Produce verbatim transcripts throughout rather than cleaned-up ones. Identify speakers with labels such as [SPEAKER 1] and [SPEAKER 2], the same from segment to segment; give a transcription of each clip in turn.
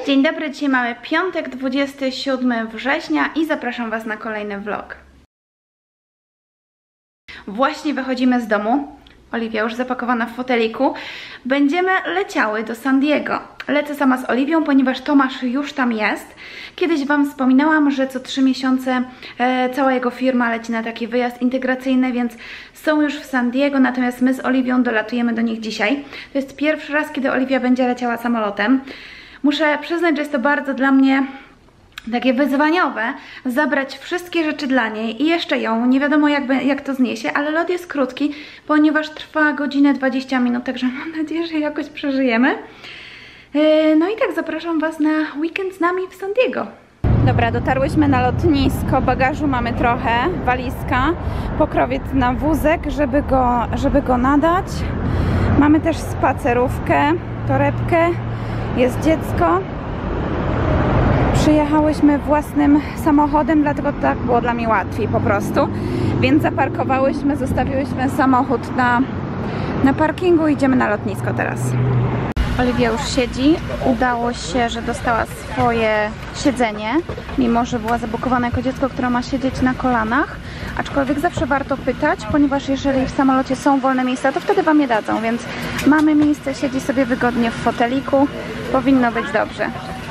[SPEAKER 1] Dzień dobry, dzisiaj mamy piątek, dwudziestego siódmego września i zapraszam Was na kolejny vlog. Właśnie wychodzimy z domu. Oliwia już zapakowana w foteliku. Będziemy leciały do San Diego. Lecę sama z Oliwią, ponieważ Tomasz już tam jest. Kiedyś Wam wspominałam, że co trzy miesiące e, cała jego firma leci na taki wyjazd integracyjny, więc są już w San Diego, natomiast my z Oliwią dolatujemy do nich dzisiaj. To jest pierwszy raz, kiedy Oliwia będzie leciała samolotem. Muszę przyznać, że jest to bardzo dla mnie takie wyzwaniowe, zabrać wszystkie rzeczy dla niej i jeszcze ją, nie wiadomo jak, jak to zniesie, ale lot jest krótki, ponieważ trwa godzinę dwadzieścia minut, także mam nadzieję, że jakoś przeżyjemy. No i tak, zapraszam Was na weekend z nami w San Diego. Dobra, dotarłyśmy na lotnisko, bagażu mamy trochę, walizka, pokrowiec na wózek, żeby go, żeby go nadać. Mamy też spacerówkę, torebkę, jest dziecko. Przyjechałyśmy własnym samochodem, dlatego tak było dla mnie łatwiej po prostu. Więc zaparkowałyśmy, zostawiłyśmy samochód na, na parkingu i idziemy na lotnisko teraz. Oliwia już siedzi. Udało się, że dostała swoje siedzenie, mimo że była zabukowana jako dziecko, które ma siedzieć na kolanach. Aczkolwiek zawsze warto pytać, ponieważ jeżeli w samolocie są wolne miejsca, to wtedy Wam je dadzą, więc mamy miejsce, siedzi sobie wygodnie w foteliku. Powinno być dobrze.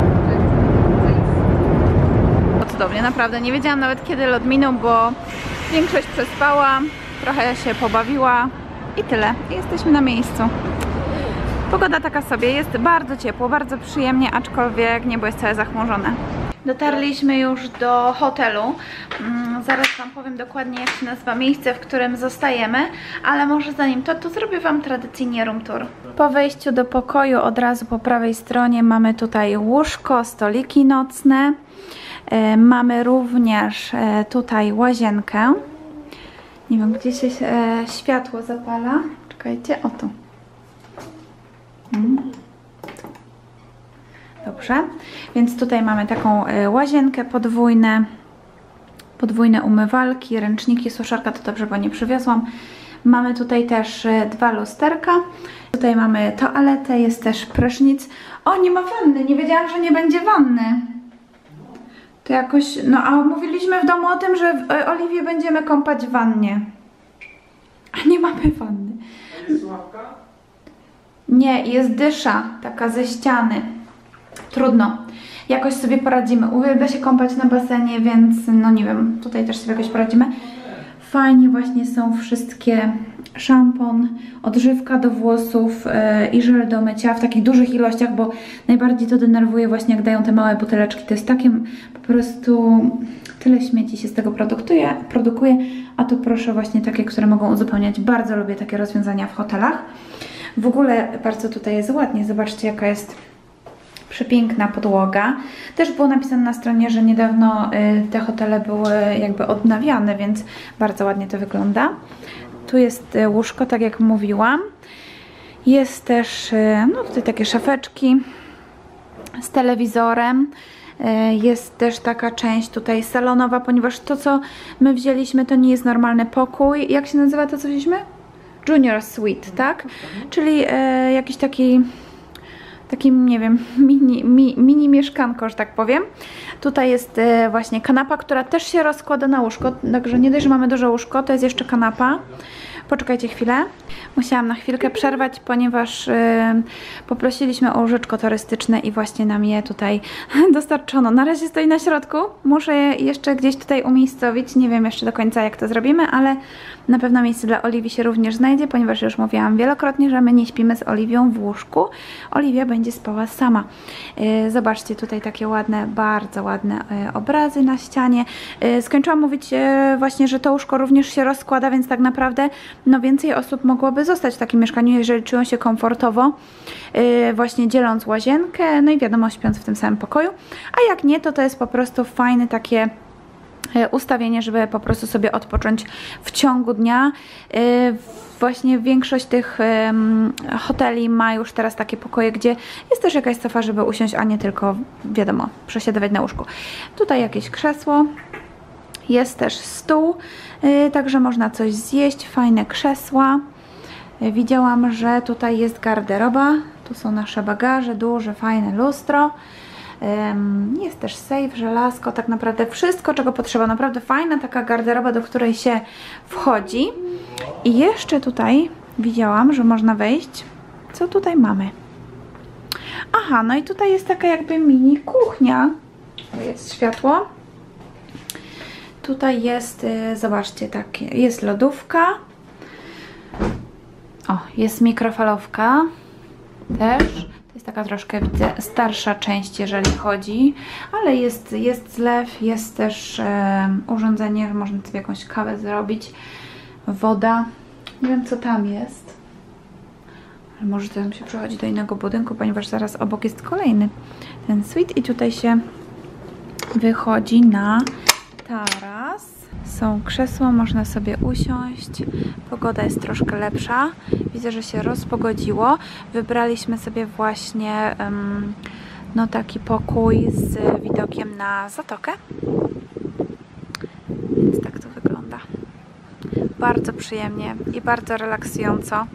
[SPEAKER 1] Cudownie, naprawdę. Nie wiedziałam nawet, kiedy lot minął, bo większość przespała, trochę się pobawiła i tyle. I jesteśmy na miejscu. Pogoda taka sobie, jest bardzo ciepło, bardzo przyjemnie, aczkolwiek niebo jest całe zachmurzone. Dotarliśmy już do hotelu. Zaraz Wam powiem dokładnie, jak się nazywa miejsce, w którym zostajemy, ale może zanim to, to zrobię Wam tradycyjnie room tour. Po wejściu do pokoju od razu po prawej stronie mamy tutaj łóżko, stoliki nocne. Mamy również tutaj łazienkę. Nie wiem, gdzie się światło zapala. Czekajcie, o tu. Dobrze, więc tutaj mamy taką łazienkę, podwójne, podwójne umywalki, ręczniki, suszarka, to dobrze, bo nie przywiozłam. Mamy tutaj też dwa lusterka. Tutaj mamy toaletę, jest też prysznic. O, nie ma wanny, nie wiedziałam, że nie będzie wanny. To jakoś, no a mówiliśmy w domu o tym, że Oliwię będziemy kąpać w wannie. A nie mamy wanny.
[SPEAKER 2] A jest ławka?
[SPEAKER 1] Nie, jest dysza, taka ze ściany. Trudno. Jakoś sobie poradzimy. Uwielbia się kąpać na basenie, więc no nie wiem, tutaj też sobie jakoś poradzimy. Fajnie właśnie są wszystkie szampon, odżywka do włosów yy, i żel do mycia w takich dużych ilościach, bo najbardziej to denerwuje właśnie, jak dają te małe buteleczki. To jest takie po prostu tyle śmieci się z tego produkuje, produkuje, a tu proszę właśnie takie, które mogą uzupełniać. Bardzo lubię takie rozwiązania w hotelach. W ogóle bardzo tutaj jest ładnie. Zobaczcie, jaka jest przepiękna podłoga. Też było napisane na stronie, że niedawno y, te hotele były jakby odnawiane, więc bardzo ładnie to wygląda. Tu jest y, łóżko, tak jak mówiłam. Jest też y, no tutaj takie szafeczki z telewizorem. Y, jest też taka część tutaj salonowa, ponieważ to, co my wzięliśmy, to nie jest normalny pokój. Jak się nazywa to, co wzięliśmy? Junior Suite, tak? Czyli y, jakiś taki takim, nie wiem, mini, mi, mini mieszkanko, że tak powiem. Tutaj jest e, właśnie kanapa, która też się rozkłada na łóżko, także nie dość, że mamy duże łóżko, to jest jeszcze kanapa. Poczekajcie chwilę. Musiałam na chwilkę przerwać, ponieważ e, poprosiliśmy o łóżeczko turystyczne i właśnie nam je tutaj dostarczono. Na razie stoi na środku. Muszę je jeszcze gdzieś tutaj umiejscowić. Nie wiem jeszcze do końca, jak to zrobimy, ale na pewno miejsce dla Oliwii się również znajdzie, ponieważ już mówiłam wielokrotnie, że my nie śpimy z Oliwią w łóżku. Oliwia będzie spała sama. E, zobaczcie, tutaj takie ładne, bardzo ładne e, obrazy na ścianie. E, skończyłam mówić e, właśnie, że to łóżko również się rozkłada, więc tak naprawdę no więcej osób mogłoby zostać w takim mieszkaniu, jeżeli czują się komfortowo, yy, właśnie dzieląc łazienkę, no i wiadomo, śpiąc w tym samym pokoju, a jak nie, to to jest po prostu fajne takie yy, ustawienie, żeby po prostu sobie odpocząć w ciągu dnia. Yy, właśnie większość tych yy, hoteli ma już teraz takie pokoje, gdzie jest też jakaś sofa, żeby usiąść, a nie tylko, wiadomo, przesiadywać na łóżku. Tutaj jakieś krzesło. Jest też stół, yy, także można coś zjeść, fajne krzesła. Yy, widziałam, że tutaj jest garderoba, tu są nasze bagaże, duże, fajne lustro. Um, jest też safe, żelazko, tak naprawdę wszystko, czego potrzeba. Naprawdę fajna taka garderoba, do której się wchodzi. I jeszcze tutaj widziałam, że można wejść. Co tutaj mamy? Aha, no i tutaj jest taka jakby mini kuchnia. Jest światło. Tutaj jest, zobaczcie, takie, jest lodówka. O, jest mikrofalówka też. To jest taka troszkę, widzę, starsza część, jeżeli chodzi, ale jest, jest zlew, jest też e, urządzenie, że można sobie jakąś kawę zrobić. Woda. Nie wiem, co tam jest. Ale może teraz się przechodzi do innego budynku, ponieważ zaraz obok jest kolejny ten suite i tutaj się wychodzi na taras. Są krzesła, można sobie usiąść. Pogoda jest troszkę lepsza. Widzę, że się rozpogodziło. Wybraliśmy sobie właśnie um, no taki pokój z widokiem na zatokę. Więc tak to wygląda. Bardzo przyjemnie i bardzo relaksująco.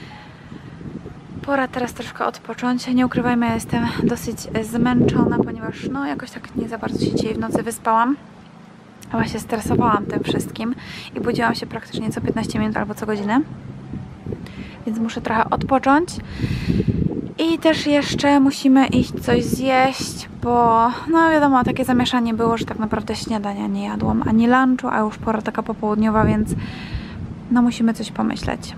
[SPEAKER 1] Pora teraz troszkę odpocząć. Nie ukrywajmy, ja jestem dosyć zmęczona, ponieważ no jakoś tak nie za bardzo się dzisiaj w nocy wyspałam. Chyba się stresowałam tym wszystkim i budziłam się praktycznie co piętnaście minut albo co godzinę. Więc muszę trochę odpocząć. I też jeszcze musimy iść coś zjeść, bo no wiadomo, takie zamieszanie było, że tak naprawdę śniadania nie jadłam, ani lunchu, a już pora taka popołudniowa, więc no musimy coś pomyśleć.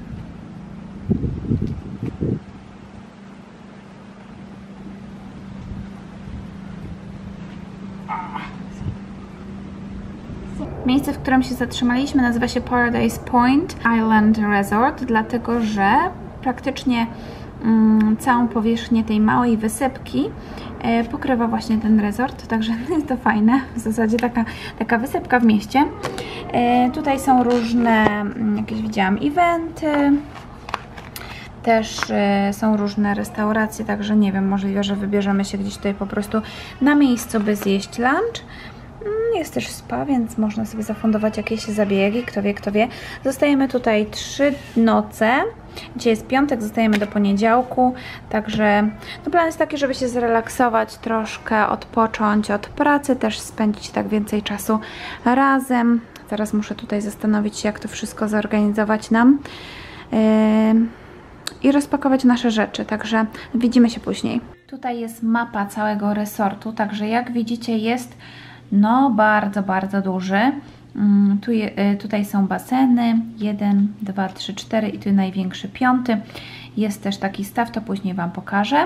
[SPEAKER 1] Miejsce, w którym się zatrzymaliśmy, nazywa się Paradise Point Island Resort, dlatego że praktycznie mm, całą powierzchnię tej małej wysepki e, pokrywa właśnie ten resort, także jest to fajne, w zasadzie taka, taka wysepka w mieście. E, tutaj są różne, jakieś widziałam, eventy, też e, są różne restauracje, także nie wiem, możliwe, że wybierzemy się gdzieś tutaj po prostu na miejscu, by zjeść lunch. Jest też spa, więc można sobie zafundować jakieś zabiegi, kto wie, kto wie. Zostajemy tutaj trzy noce. Dzisiaj jest piątek, zostajemy do poniedziałku, także no plan jest taki, żeby się zrelaksować, troszkę odpocząć od pracy, też spędzić tak więcej czasu razem. Teraz muszę tutaj zastanowić się, jak to wszystko zorganizować nam yy, i rozpakować nasze rzeczy, także widzimy się później. Tutaj jest mapa całego resortu, także jak widzicie jest no bardzo, bardzo duży. Tu je, tutaj są baseny, jeden, dwa, trzy, cztery i tu największy, piąty. Jest też taki staw, to później Wam pokażę.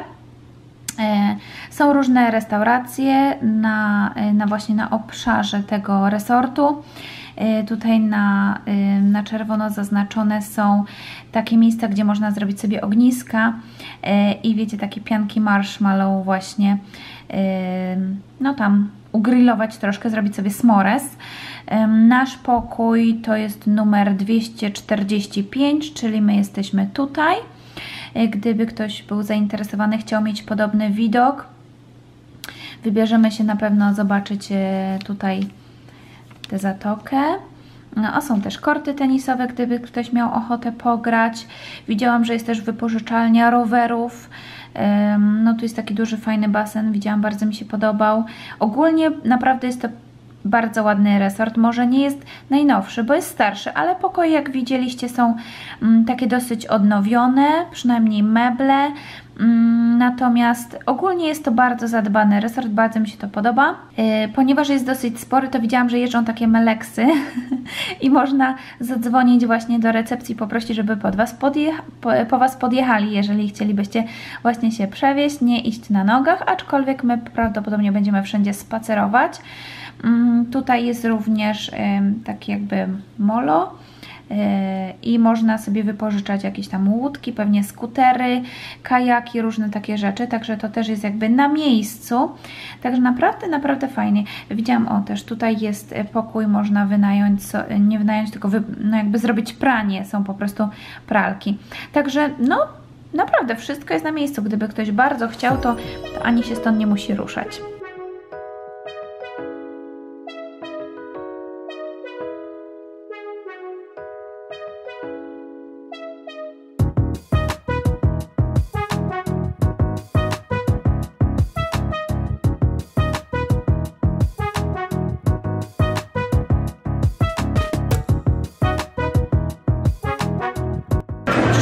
[SPEAKER 1] Są różne restauracje na, na właśnie na obszarze tego resortu. Tutaj na, na czerwono zaznaczone są takie miejsca, gdzie można zrobić sobie ogniska i wiecie, takie pianki marshmallow właśnie, no tam ugrillować troszkę, zrobić sobie s'mores. Nasz pokój to jest numer dwieście czterdzieści pięć, czyli my jesteśmy tutaj. Gdyby ktoś był zainteresowany, chciał mieć podobny widok, wybierzemy się na pewno zobaczyć tutaj tę zatokę. No, a są też korty tenisowe, gdyby ktoś miał ochotę pograć. Widziałam, że jest też wypożyczalnia rowerów. No tu jest taki duży, fajny basen. Widziałam, bardzo mi się podobał. Ogólnie naprawdę jest to bardzo ładny resort. Może nie jest najnowszy, bo jest starszy, ale pokoje, jak widzieliście, są mm, takie dosyć odnowione, przynajmniej meble. Mm, natomiast ogólnie jest to bardzo zadbany resort, bardzo mi się to podoba. Yy, ponieważ jest dosyć spory, to widziałam, że jeżdżą takie meleksy i można zadzwonić właśnie do recepcji, poprosić, żeby pod was podjecha po, po Was podjechali, jeżeli chcielibyście właśnie się przewieźć, nie iść na nogach, aczkolwiek my prawdopodobnie będziemy wszędzie spacerować. Tutaj jest również taki jakby molo i można sobie wypożyczać jakieś tam łódki, pewnie skutery, kajaki, różne takie rzeczy, także to też jest jakby na miejscu, także naprawdę, naprawdę fajnie. Widziałam, o też tutaj jest pokój, można wynająć, nie wynająć, tylko wy, no jakby zrobić pranie, są po prostu pralki, także no naprawdę wszystko jest na miejscu, gdyby ktoś bardzo chciał, to, to ani się stąd nie musi ruszać.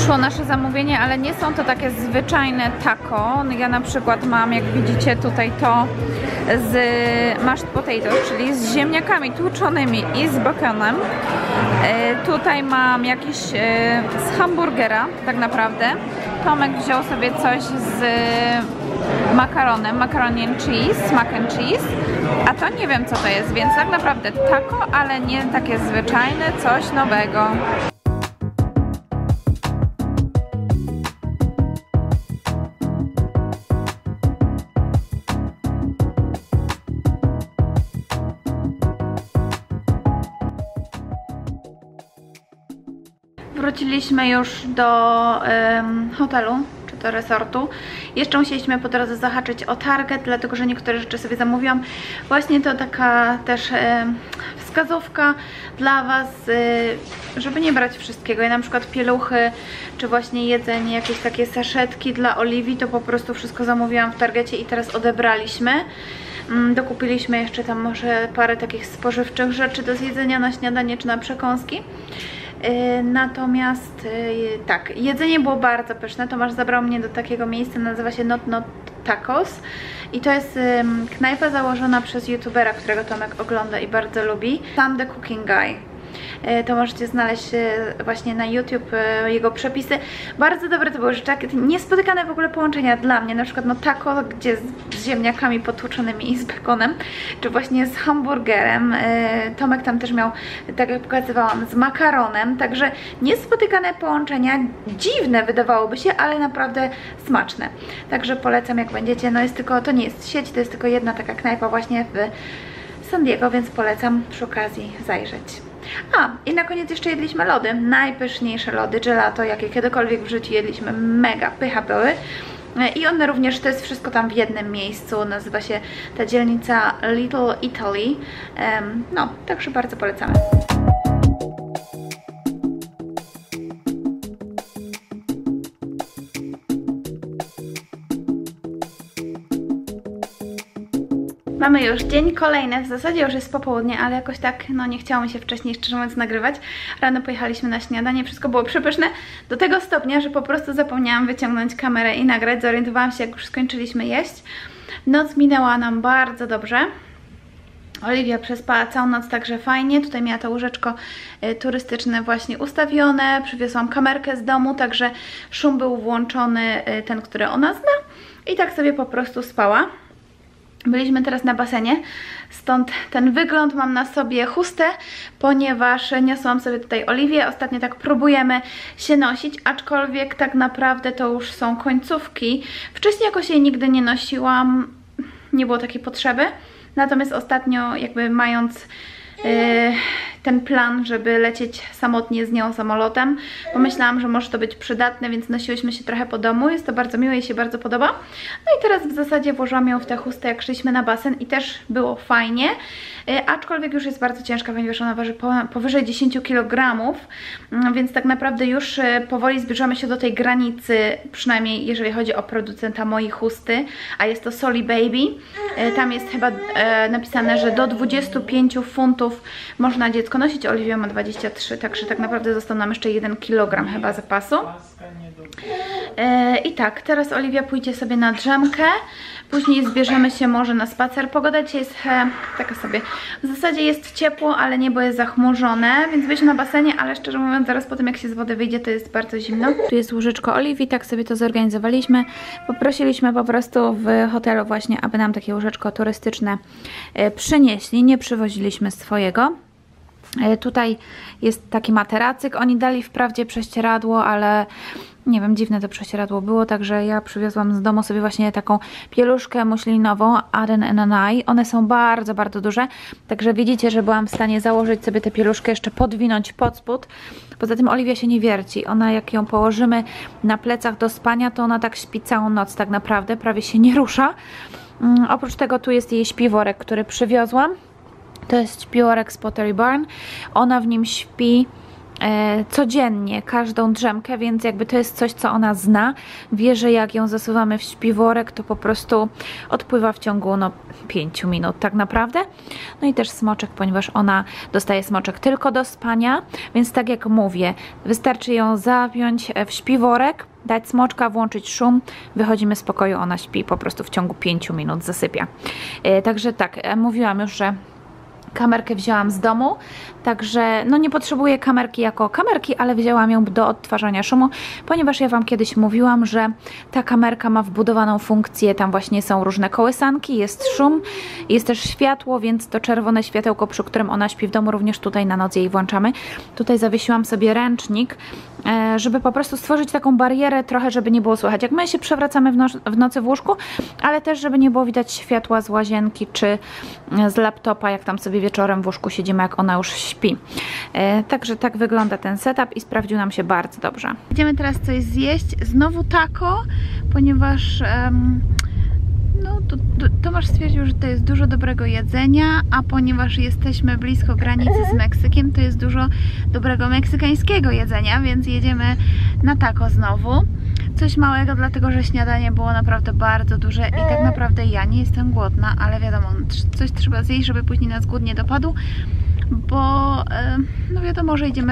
[SPEAKER 1] Przyszło nasze zamówienie, ale nie są to takie zwyczajne taco. Ja na przykład mam, jak widzicie tutaj, to z mashed potatoes, czyli z ziemniakami tłuczonymi i z baconem. E, tutaj mam jakiś e, z hamburgera, tak naprawdę. Tomek wziął sobie coś z makaronem, macaroni and cheese, mac and cheese, a to nie wiem co to jest, więc tak naprawdę taco, ale nie takie zwyczajne, coś nowego. Wróciliśmy już do um, hotelu, czy do resortu. Jeszcze musieliśmy po drodze zahaczyć o Target, dlatego że niektóre rzeczy sobie zamówiłam. Właśnie to taka też um, wskazówka dla Was, um, żeby nie brać wszystkiego. Ja na przykład pieluchy, czy właśnie jedzenie, jakieś takie saszetki dla Oliwii, to po prostu wszystko zamówiłam w Targecie i teraz odebraliśmy. Um, dokupiliśmy jeszcze tam może parę takich spożywczych rzeczy do zjedzenia na śniadanie, czy na przekąski. Natomiast tak, jedzenie było bardzo pyszne. Tomasz zabrał mnie do takiego miejsca, nazywa się Not Not Tacos i to jest knajpa założona przez youtubera, którego Tomek ogląda i bardzo lubi, Sam the Cooking Guy. To możecie znaleźć właśnie na YouTube jego przepisy. Bardzo dobre to były rzeczy, niespotykane w ogóle połączenia dla mnie, na przykład no taco, gdzie z ziemniakami potłuczonymi i z bekonem, czy właśnie z hamburgerem. Tomek tam też miał, tak jak pokazywałam, z makaronem, także niespotykane połączenia, dziwne wydawałoby się, ale naprawdę smaczne. Także polecam, jak będziecie, no jest tylko, to nie jest sieć, to jest tylko jedna taka knajpa właśnie w San Diego, więc polecam przy okazji zajrzeć. A, i na koniec jeszcze jedliśmy lody, najpyszniejsze lody gelato, jakie kiedykolwiek w życiu jedliśmy, mega pycha były. I one również, to jest wszystko tam w jednym miejscu, nazywa się ta dzielnica Little Italy, no, także bardzo polecamy. Mamy już dzień kolejny, w zasadzie już jest popołudnie, ale jakoś tak, no nie chciało mi się wcześniej, szczerze mówiąc, nagrywać. Rano pojechaliśmy na śniadanie, wszystko było przepyszne, do tego stopnia, że po prostu zapomniałam wyciągnąć kamerę i nagrać. Zorientowałam się, jak już skończyliśmy jeść. Noc minęła nam bardzo dobrze. Oliwia przespała całą noc, także fajnie. Tutaj miała to łóżeczko y, turystyczne właśnie ustawione. Przywiozłam kamerkę z domu, także szum był włączony, y, ten, który ona zna. I tak sobie po prostu spała. Byliśmy teraz na basenie, stąd ten wygląd. Mam na sobie chustę, ponieważ niosłam sobie tutaj Oliwię. Ostatnio tak próbujemy się nosić, aczkolwiek tak naprawdę to już są końcówki. Wcześniej jakoś jej nigdy nie nosiłam, nie było takiej potrzeby. Natomiast ostatnio jakby mając yy, ten plan, żeby lecieć samotnie z nią samolotem, pomyślałam, że może to być przydatne, więc nosiłyśmy się trochę po domu. Jest to bardzo miłe, jej się bardzo podoba. No i teraz w zasadzie włożyłam ją w tę chustę, jak szliśmy na basen i też było fajnie. Yy, aczkolwiek już jest bardzo ciężka, ponieważ ona waży po, powyżej dziesięć kilogramów, yy, więc tak naprawdę już yy, powoli zbliżamy się do tej granicy, przynajmniej jeżeli chodzi o producenta mojej chusty, a jest to Solly Baby. Yy, tam jest chyba yy, napisane, że do dwudziestu pięciu funtów można dziecko nosić. Oliwia ma dwadzieścia trzy, także tak naprawdę został nam jeszcze jeden kilogram chyba zapasu. Yy, I tak, teraz Oliwia pójdzie sobie na drzemkę, później zbierzemy się może na spacer. Pogoda dzisiaj jest e, taka sobie, w zasadzie jest ciepło, ale niebo jest zachmurzone, więc byliśmy na basenie, ale szczerze mówiąc zaraz po tym, jak się z wody wyjdzie, to jest bardzo zimno. Tu jest łóżeczko Oliwii, tak sobie to zorganizowaliśmy. Poprosiliśmy po prostu w hotelu właśnie, aby nam takie łóżeczko turystyczne e, przynieśli, nie przywoziliśmy swojego. Tutaj jest taki materacyk, oni dali wprawdzie prześcieradło, ale nie wiem, dziwne to prześcieradło było, także ja przywiozłam z domu sobie właśnie taką pieluszkę muślinową Aden and I. One są bardzo, bardzo duże, także widzicie, że byłam w stanie założyć sobie tę pieluszkę, jeszcze podwinąć pod spód. Poza tym Oliwia się nie wierci, ona jak ją położymy na plecach do spania, to ona tak śpi całą noc tak naprawdę, prawie się nie rusza. Um, oprócz tego tu jest jej śpiworek, który przywiozłam. To jest śpiworek z Pottery Barn. Ona w nim śpi e, codziennie każdą drzemkę, więc jakby to jest coś, co ona zna. Wie, że jak ją zasuwamy w śpiworek, to po prostu odpływa w ciągu no, pięciu minut tak naprawdę. No i też smoczek, ponieważ ona dostaje smoczek tylko do spania, więc tak jak mówię, wystarczy ją zapiąć w śpiworek, dać smoczka, włączyć szum, wychodzimy z pokoju, ona śpi po prostu w ciągu pięciu minut, zasypia. E, także tak, e, mówiłam już, że kamerkę wzięłam z domu, także no nie potrzebuję kamerki jako kamerki, ale wzięłam ją do odtwarzania szumu, ponieważ ja Wam kiedyś mówiłam, że ta kamerka ma wbudowaną funkcję, tam właśnie są różne kołysanki, jest szum, jest też światło, więc to czerwone światełko, przy którym ona śpi w domu, również tutaj na noc jej włączamy. Tutaj zawiesiłam sobie ręcznik, żeby po prostu stworzyć taką barierę trochę, żeby nie było słychać, jak my się przewracamy w, no w nocy w łóżku, ale też żeby nie było widać światła z łazienki czy z laptopa, jak tam sobie wieczorem w łóżku siedzimy, jak ona już śpi. E, także tak wygląda ten setup i sprawdził nam się bardzo dobrze. Idziemy teraz coś zjeść, znowu taco, ponieważ um, no, to, to, Tomasz stwierdził, że to jest dużo dobrego jedzenia, a ponieważ jesteśmy blisko granicy z Meksykiem, to jest dużo dobrego meksykańskiego jedzenia, więc jedziemy na taco znowu. Coś małego, dlatego że śniadanie było naprawdę bardzo duże i tak naprawdę ja nie jestem głodna, ale wiadomo, coś trzeba zjeść, żeby później nas głód nie dopadł, bo no wiadomo, że idziemy,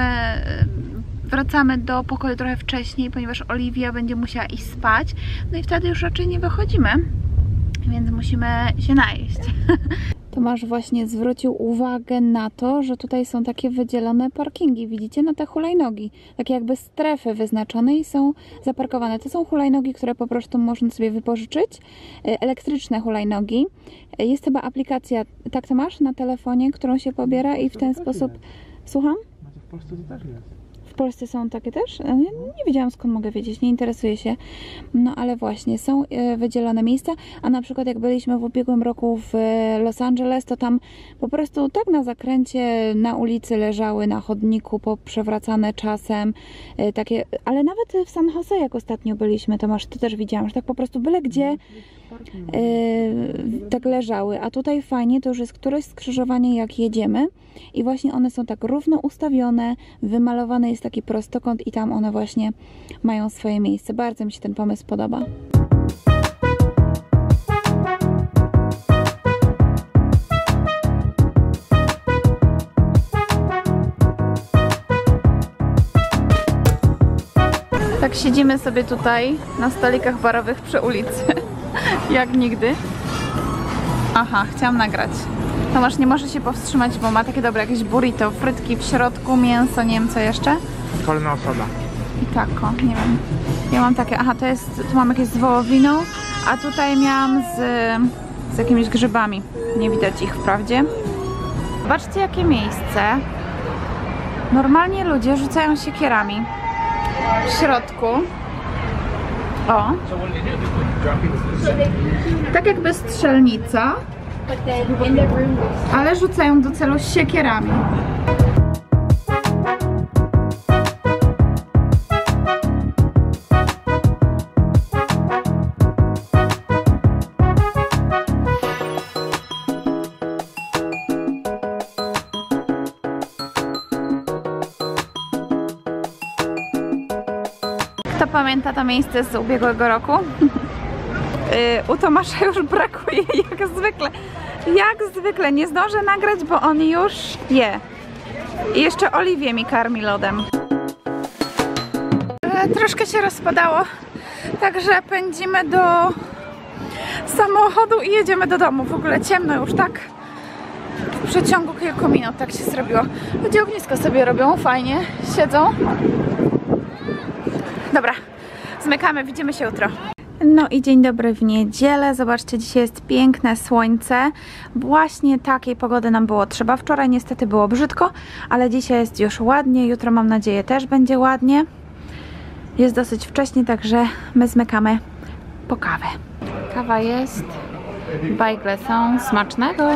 [SPEAKER 1] wracamy do pokoju trochę wcześniej, ponieważ Oliwia będzie musiała iść spać, no i wtedy już raczej nie wychodzimy, więc musimy się najeść. Tomasz właśnie zwrócił uwagę na to, że tutaj są takie wydzielone parkingi, widzicie, na te hulajnogi, takie jakby strefy wyznaczone i są zaparkowane. To są hulajnogi, które po prostu można sobie wypożyczyć, elektryczne hulajnogi. Jest chyba aplikacja, tak Tomasz, na telefonie, którą się pobiera i w ten sposób... Słucham?
[SPEAKER 2] W Polsce to też jest.
[SPEAKER 1] W Polsce są takie też? Nie, nie wiedziałam, skąd mogę wiedzieć, nie interesuję się. No ale właśnie, są wydzielone miejsca, a na przykład jak byliśmy w ubiegłym roku w Los Angeles, to tam po prostu tak na zakręcie na ulicy leżały, na chodniku, poprzewracane czasem, takie, ale nawet w San Jose, jak ostatnio byliśmy, to masz, to też widziałam, że tak po prostu byle gdzie Yy, tak leżały, a tutaj fajnie to już jest któreś skrzyżowanie, jak jedziemy i właśnie one są tak równo ustawione, wymalowany jest taki prostokąt i tam one właśnie mają swoje miejsce. Bardzo mi się ten pomysł podoba. Tak siedzimy sobie tutaj na stolikach barowych przy ulicy. Jak nigdy. Aha, chciałam nagrać. Tomasz nie może się powstrzymać, bo ma takie dobre jakieś burrito, frytki w środku, mięso, nie wiem co jeszcze.
[SPEAKER 2] Solna osoba.
[SPEAKER 1] I taco, nie wiem. Ja mam takie, aha, to jest, tu mam jakieś z wołowiną, a tutaj miałam z, z jakimiś grzybami. Nie widać ich wprawdzie. Zobaczcie jakie miejsce. Normalnie ludzie rzucają siekierami. W środku. O. Tak jakby strzelnica, ale rzucają do celu siekierami. Kto pamięta to miejsce z ubiegłego roku? Yy, u Tomasza już brakuje, jak zwykle. Jak zwykle, nie zdążę nagrać, bo on już je. I jeszcze Oliwię mi karmi lodem. E, troszkę się rozpadało, także pędzimy do samochodu i jedziemy do domu. W ogóle ciemno już tak. W przeciągu kilku minut tak się zrobiło. Ludzie ognisko sobie robią, fajnie, siedzą. Dobra, zmykamy, widzimy się jutro. No i dzień dobry w niedzielę. Zobaczcie, dzisiaj jest piękne słońce. Właśnie takiej pogody nam było trzeba. Wczoraj niestety było brzydko, ale dzisiaj jest już ładnie. Jutro mam nadzieję też będzie ładnie. Jest dosyć wcześnie, także my zmykamy po kawę. Kawa jest, bajgle są, smacznego!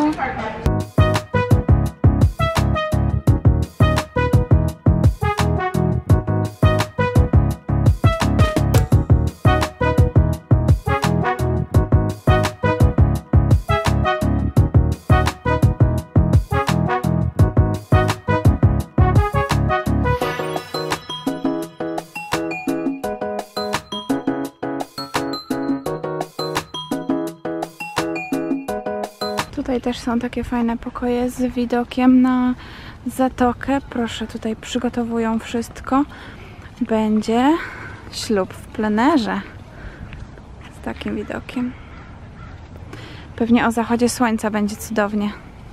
[SPEAKER 1] Tutaj też są takie fajne pokoje z widokiem na zatokę. Proszę, tutaj przygotowują wszystko. Będzie ślub w plenerze z takim widokiem. Pewnie o zachodzie słońca będzie cudownie.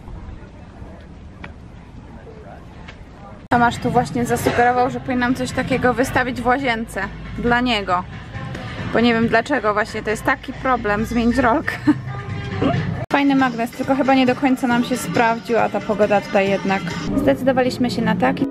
[SPEAKER 1] Tomasz tu właśnie zasugerował, że powinnam coś takiego wystawić w łazience dla niego. Bo nie wiem dlaczego właśnie, to jest taki problem, zmienić rolkę. Fajny magnes, tylko chyba nie do końca nam się sprawdził, a ta pogoda tutaj jednak. Zdecydowaliśmy się na taki.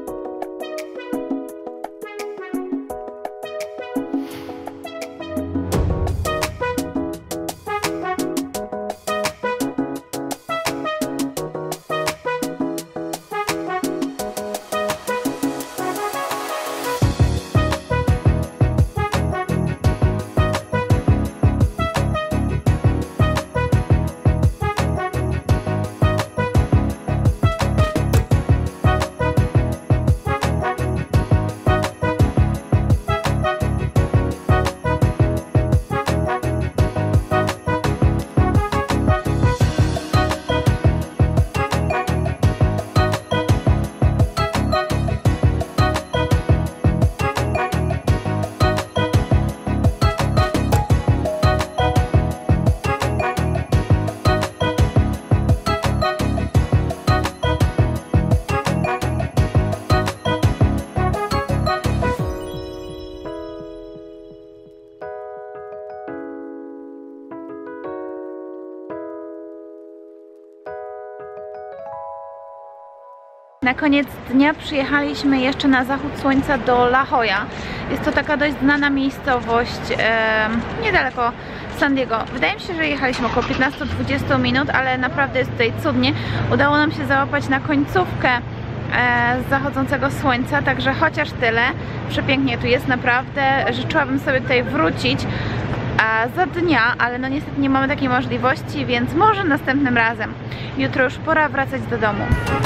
[SPEAKER 1] Na koniec dnia przyjechaliśmy jeszcze na zachód słońca do La Jolla. Jest to taka dość znana miejscowość e, niedaleko San Diego. Wydaje mi się, że jechaliśmy około piętnaście do dwudziestu minut, ale naprawdę jest tutaj cudnie. Udało nam się załapać na końcówkę e, zachodzącego słońca, także chociaż tyle. Przepięknie tu jest naprawdę. Życzyłabym sobie tutaj wrócić e, za dnia, ale no niestety nie mamy takiej możliwości, więc może następnym razem. Jutro już pora wracać do domu.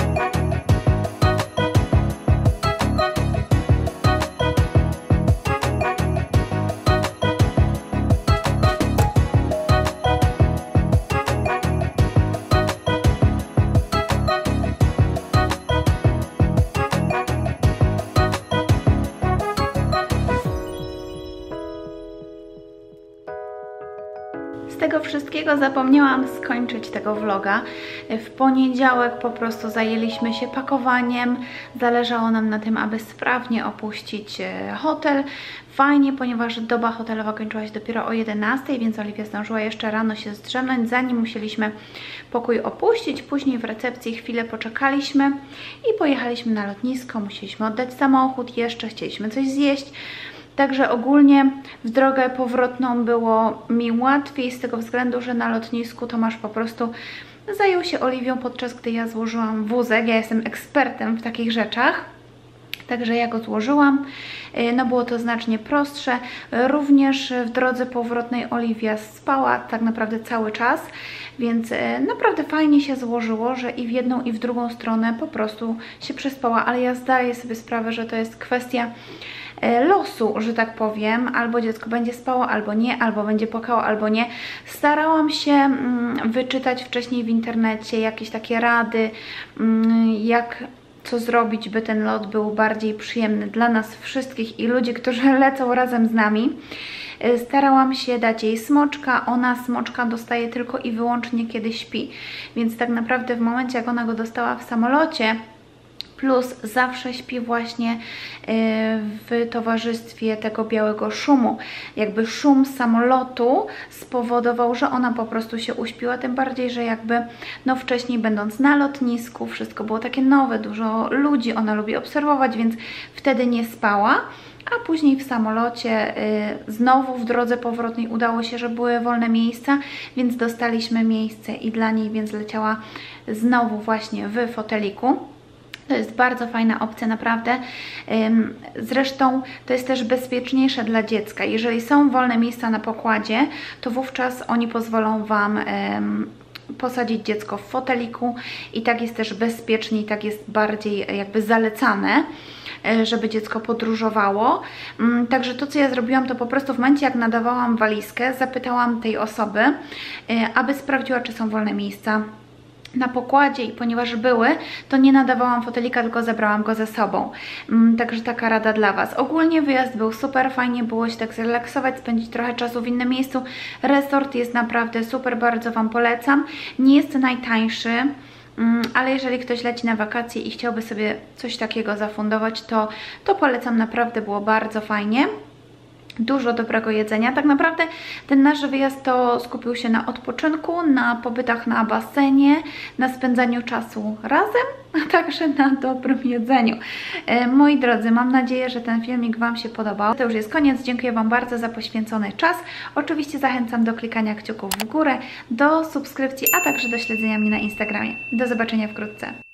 [SPEAKER 1] Z tego wszystkiego zapomniałam skończyć tego vloga. W poniedziałek po prostu zajęliśmy się pakowaniem. Zależało nam na tym, aby sprawnie opuścić hotel. Fajnie, ponieważ doba hotelowa kończyła się dopiero o jedenastej, więc Oliwia zdążyła jeszcze rano się zdrzemnąć, zanim musieliśmy pokój opuścić. Później w recepcji chwilę poczekaliśmy i pojechaliśmy na lotnisko. Musieliśmy oddać samochód, jeszcze chcieliśmy coś zjeść. Także ogólnie w drogę powrotną było mi łatwiej z tego względu, że na lotnisku Tomasz po prostu zajął się Oliwią, podczas gdy ja złożyłam wózek. Ja jestem ekspertem w takich rzeczach. Także ja go złożyłam, no było to znacznie prostsze. Również w drodze powrotnej Oliwia spała tak naprawdę cały czas, więc naprawdę fajnie się złożyło, że i w jedną i w drugą stronę po prostu się przespała, ale ja zdaję sobie sprawę, że to jest kwestia losu, że tak powiem, albo dziecko będzie spało, albo nie, albo będzie płakało, albo nie. Starałam się wyczytać wcześniej w internecie jakieś takie rady, jak co zrobić, by ten lot był bardziej przyjemny dla nas wszystkich i ludzi, którzy lecą razem z nami. Starałam się dać jej smoczka, ona smoczka dostaje tylko i wyłącznie kiedy śpi, więc tak naprawdę w momencie, jak ona go dostała w samolocie, plus zawsze śpi właśnie w towarzystwie tego białego szumu. Jakby szum samolotu spowodował, że ona po prostu się uśpiła, tym bardziej, że jakby no wcześniej będąc na lotnisku, wszystko było takie nowe, dużo ludzi, ona lubi obserwować, więc wtedy nie spała. A później w samolocie y, znowu w drodze powrotnej udało się, że były wolne miejsca, więc dostaliśmy miejsce i dla niej, więc leciała znowu właśnie w foteliku. To jest bardzo fajna opcja, naprawdę. Zresztą to jest też bezpieczniejsze dla dziecka. Jeżeli są wolne miejsca na pokładzie, to wówczas oni pozwolą Wam posadzić dziecko w foteliku i tak jest też bezpieczniej, tak jest bardziej jakby zalecane, żeby dziecko podróżowało. Także to, co ja zrobiłam, to po prostu w momencie, jak nadawałam walizkę, zapytałam tej osoby, aby sprawdziła, czy są wolne miejsca na pokładzie i ponieważ były, to nie nadawałam fotelika, tylko zabrałam go ze sobą. Mm, także taka rada dla Was. Ogólnie wyjazd był super, fajnie było się tak zrelaksować, spędzić trochę czasu w innym miejscu. Resort jest naprawdę super, bardzo Wam polecam. Nie jest najtańszy, mm, ale jeżeli ktoś leci na wakacje i chciałby sobie coś takiego zafundować, to, to polecam, naprawdę było bardzo fajnie. Dużo dobrego jedzenia. Tak naprawdę ten nasz wyjazd to skupił się na odpoczynku, na pobytach na basenie, na spędzaniu czasu razem, a także na dobrym jedzeniu. E, moi drodzy, mam nadzieję, że ten filmik Wam się podobał. To już jest koniec. Dziękuję Wam bardzo za poświęcony czas. Oczywiście zachęcam do klikania kciuków w górę, do subskrypcji, a także do śledzenia mnie na Instagramie. Do zobaczenia wkrótce.